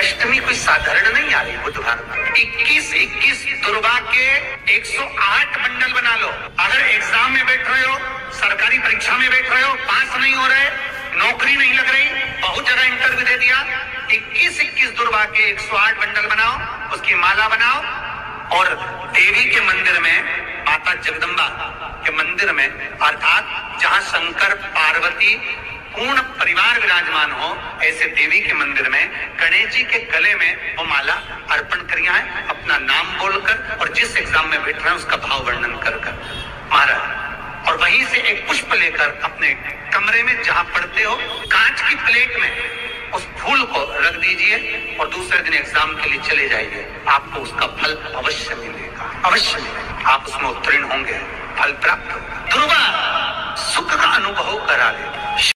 अष्टमी कोई साधारण नहीं आ रही बुधवार में। 21 दुर्गा के 108 मंडल बना लो। अगर एग्जाम में बैठ रहे हो, सरकारी परीक्षा में बैठ रहे हो, पास नहीं हो रहे, नौकरी नहीं लग रही, बहुत जगह इंटरव्यू दे दिया, 21 दुर्गा के 108 मंडल बनाओ, उसकी माला बनाओ और देवी के मंदिर में, माता जगदम्बा के मंदिर में, अर्थात जहां शंकर पार्वती पूर्ण परिवार विराजमान हो, ऐसे देवी के मंदिर में गणेश जी के गले में वो माला अर्पण करिए है, अपना नाम बोलकर और जिस एग्जाम में बैठ रहे हैं उसका भाव वर्णन कर महाराज, और वहीं से एक पुष्प लेकर अपने कमरे में जहां पढ़ते हो कांच की प्लेट में उस फूल को रख दीजिए और दूसरे दिन एग्जाम के लिए चले जाइए। आपको उसका फल अवश्य मिलेगा, अवश्य मिलेगा। आप उसमें उत्तीर्ण होंगे, फल प्राप्त होगा। दुर्गा सुख का अनुभव करा ले।